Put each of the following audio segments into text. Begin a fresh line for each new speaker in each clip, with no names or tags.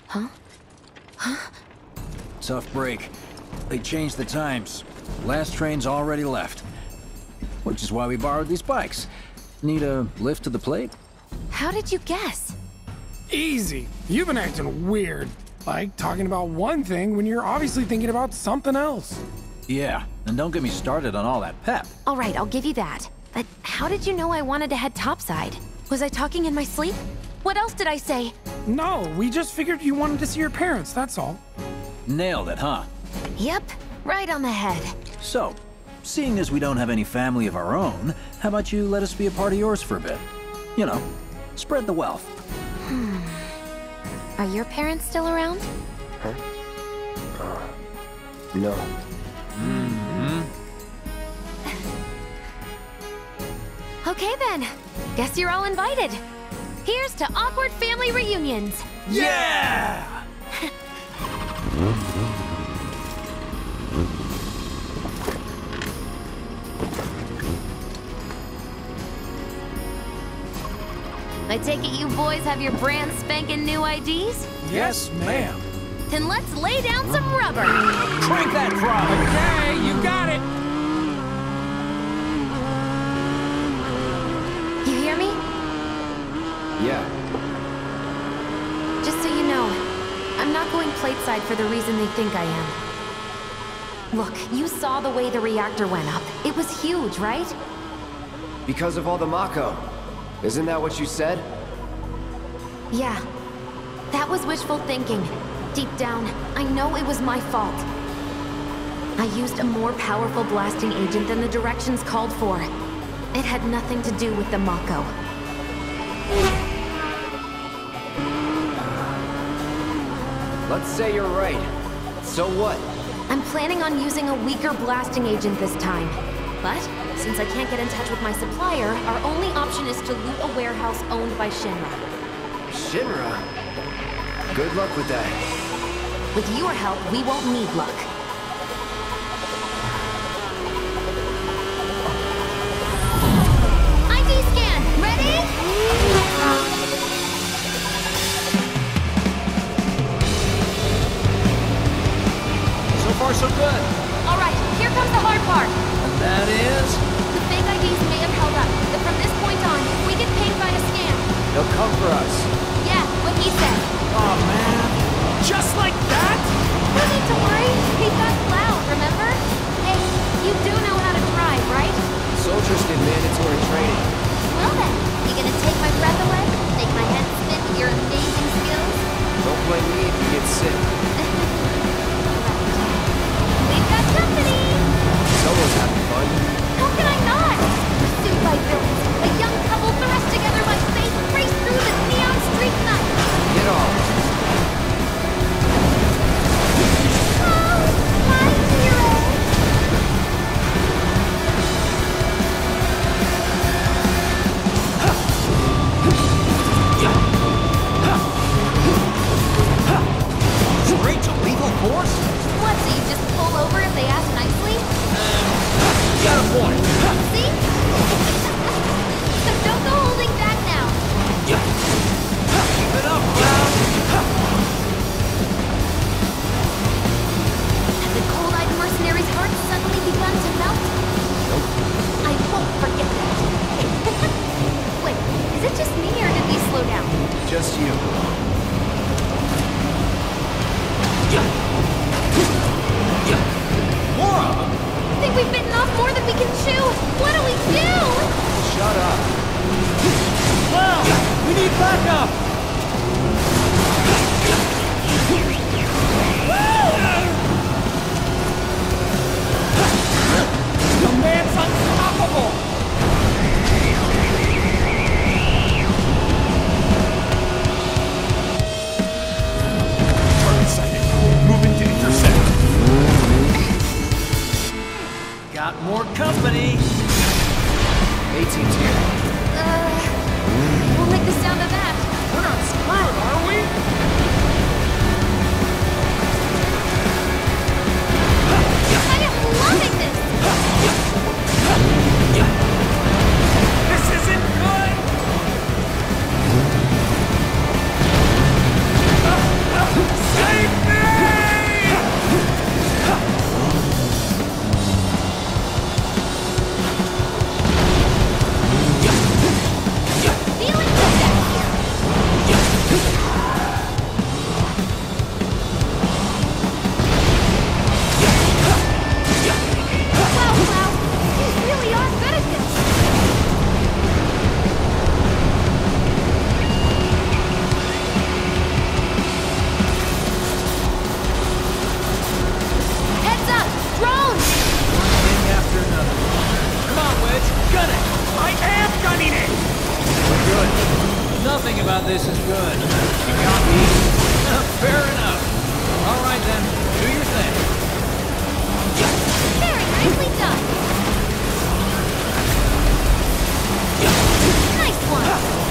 Huh? Huh?
Tough break. They changed the times. Last train's already left. Which is why we borrowed these bikes. Need a lift to the plate?
How did you guess?
Easy. You've been acting weird. Like talking about one thing when you're obviously thinking about something else.
Yeah, and don't get me started on all that pep.
All right, I'll give you that. But how did you know I wanted to head topside? Was I talking in my sleep? What else did I say?
No, we just figured you wanted to see your parents, that's all.
Nailed it, huh?
Yep, right on the head.
So, seeing as we don't have any family of our own, how about you let us be a part of yours for a bit? You know, spread the wealth.
Are your parents still around?
Huh? No.
Okay then. Guess you're all invited. Here's to awkward family reunions.
Yeah!
I take it you boys have your brand spanking new IDs?
Yes, ma'am.
Then let's lay down some rubber.
Crank that throttle!
Okay, you got it.
You hear me?
Yeah.
Just so you know, I'm not going plateside for the reason they think I am. Look, you saw the way the reactor went up. It was huge, right?
Because of all the Mako. Isn't that what you said?
Yeah. That was wishful thinking. Deep down, I know it was my fault. I used a more powerful blasting agent than the directions called for. It had nothing to do with the Mako.
Let's say you're right. So what?
I'm planning on using a weaker blasting agent this time. But, since I can't get in touch with my supplier, our only option is to loot a warehouse owned by Shinra.
Shinra? Good luck with that.
With your help, we won't need luck. ID scan! Ready?
So far, so good.
Alright, here comes the hard part.
And that is...
The fake IDs may have held up, but from this point on, we get paid by the scan.
They'll come for us.
Yeah, what he said.
Oh, man.
Just like that?
No need to worry. He got loud, remember? Hey, you do know how to drive, right?
Soldiers did mandatory training.
Well then, you gonna take my breath away? Make my head spin with your amazing skills?
Don't blame me if you get sick.
We've got company!
Someone's having fun.
How can I not? Pursued by villains, a young couple thrust together by fate race through the neon street night.
Get off.
Oh, my hero!
Straight to lethal force?
What, so you just pull over if they ask nicely?
Got a point.
See? So don't go holding back now.
Keep it up, Cloud.
Have the cold-eyed mercenary's heart suddenly begun to melt? I won't forget that. Wait, is it just me or did we slow down?
Just you.
More of them.
I think we've bitten off more than we can chew. What do we do?
Shut up.
Cloud, we need backup.
The man's unstoppable!
this is good. You got me. Fair enough. All right then, do your thing.
Very nicely done. Nice one.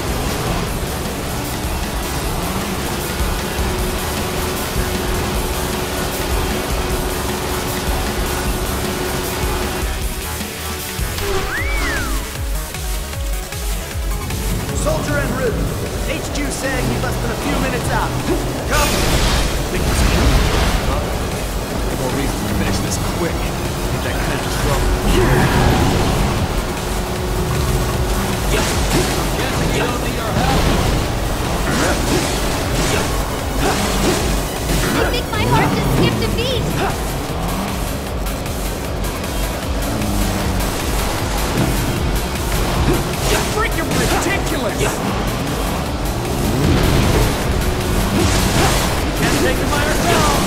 Soldier en route. HQ saying he less than a few minutes out. Come.
Think it's you? Huh? More reason to finish this quick. Get that kind of trouble.
I'm guessing you don't need our help.
I think my heart just skipped a beat.
Freaking ridiculous!
Can't take it by ourselves.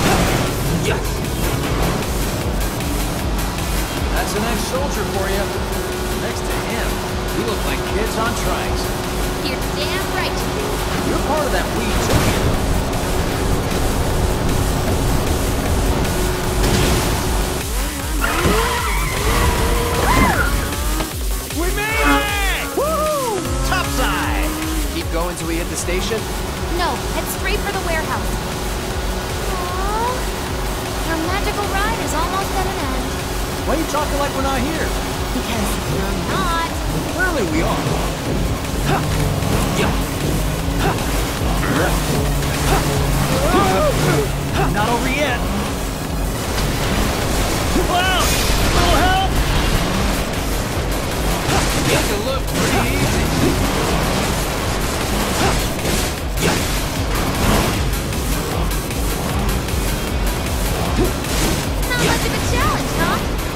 That's an ex-soldier for you. Next to him, we look like kids on trikes.
You're damn right you do.
You're part of that we too, you know.
We made it!
Woo! Topside!
Keep going till we hit the station?
No, head straight for the warehouse. Aww. Our magical ride is almost at an end.
Why are you talking like we're not here?
Because you're not.
Clearly we are. Not over yet. Cloud! Little help! Make it look pretty easy.
Not much of a challenge, huh?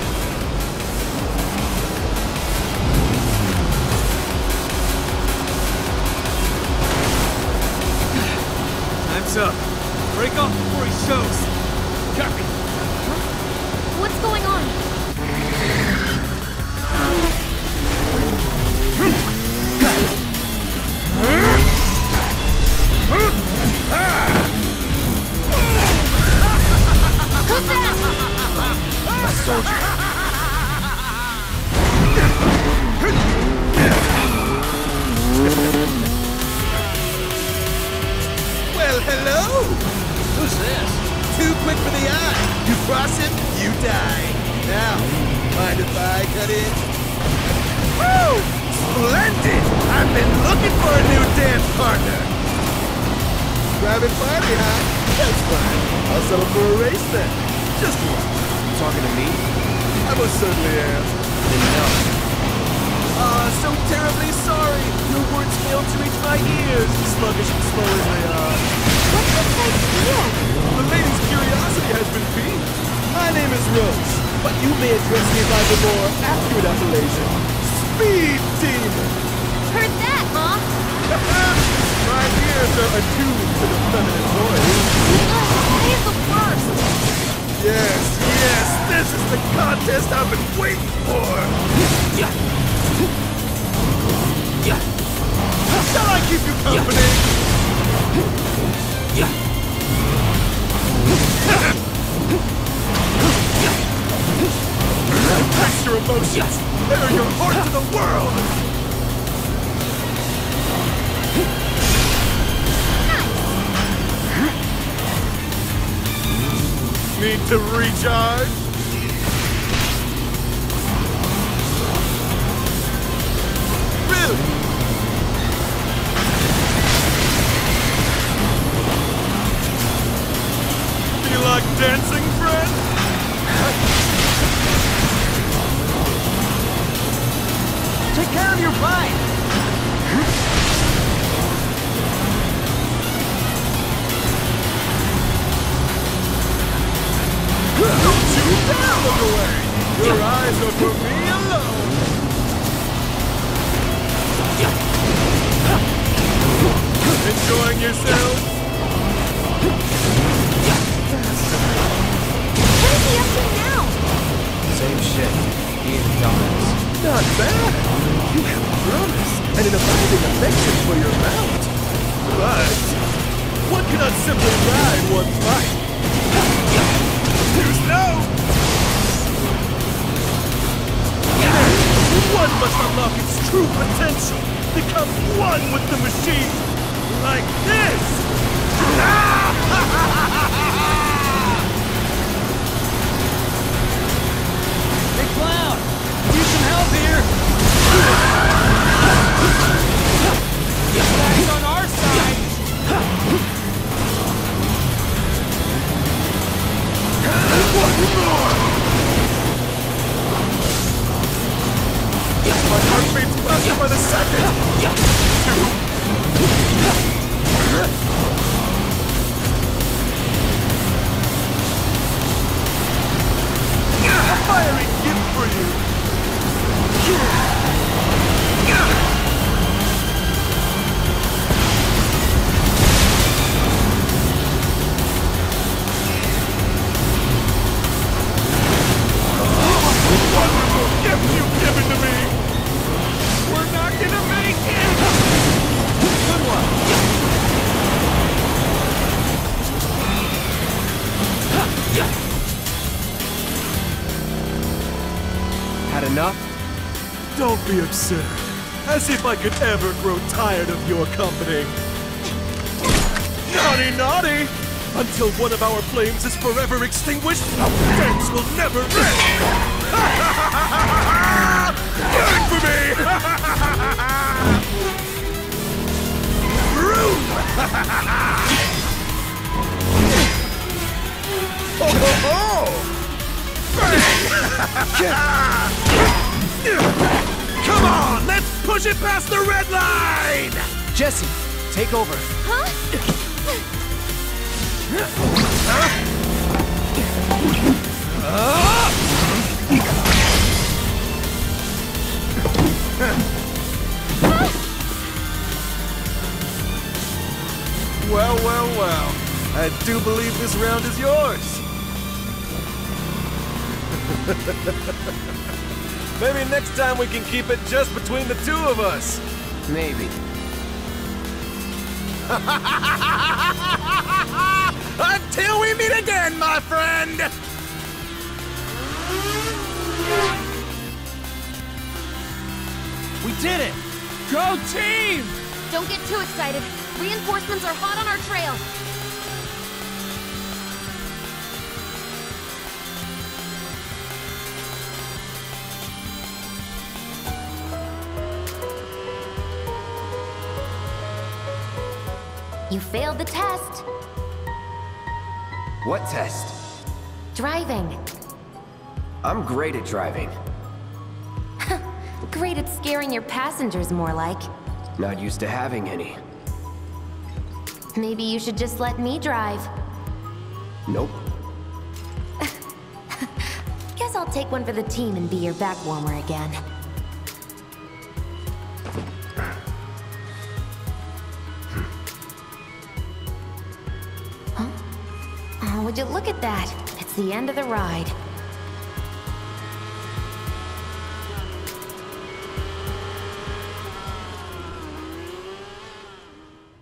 Time's up. Break off before he shows. Copy.
What's going on? Who's that?
A soldier.
Well, hello!
Who's this?
Too quick for the eye. You cross him, you die. Now, mind if I cut in? Woo! Splendid! I've been looking for a new dance partner. Private party, huh? That's fine. I'll settle for a race then. Just one.
You talking to me?
I most certainly am.
Didn't know.
So terribly sorry. Your words failed to reach my ears, sluggish and slow as they are.
What's this place feel?
The lady's curiosity has been piqued. My name is Rose, but you may address me by the more accurate appellation, Speed Demon.
Heard that, huh?
My ears are attuned to the feminine voice.
Ugh, he's the worst.
Yes, yes, this is the contest I've been waiting for. Shall I keep you company? Embrace your emotions. Bare your heart to the world. Need to recharge? Really? Feel like dancing, friend?
Take care of your bike!
Don't you dare look away! Your eyes are for me alone! Enjoying yourself?
What is he up to now?
Same shit. He ain't dumbass.
Not bad! You have promise and an abiding affection for your mount. not simply ride one bike. Too slow! One must unlock its true potential. Become one with the machine. Like this!
Hey, Cloud! Need some help here! Back's on our side!
One more! My heart beats faster by the second! A fiery gift for you! Wonderful gift you've given to me! We're not gonna make it! Good one!
Had enough?
Don't be absurd. As if I could ever grow tired of your company. Naughty, naughty! Until one of our flames is forever extinguished, our dance will never end! Burn for me! Rude! Ho ho ho! Come on, let's push it past the red line!
Jesse, take over.
Well, well, well. I do believe this round is yours. Maybe next time we can keep it just between the two of us.
Maybe.
Until we meet again, my friend!
We did it! Go team!
Don't get too excited. Reinforcements are hot on our trail. You failed the test.
What test?
Driving.
I'm great at driving.
Great at scaring your passengers, more like.
Not used to having any.
Maybe you should just let me drive.
Nope.
Guess I'll take one for the team and be your back warmer again. Huh? Oh, would you look at that? It's the end of the ride.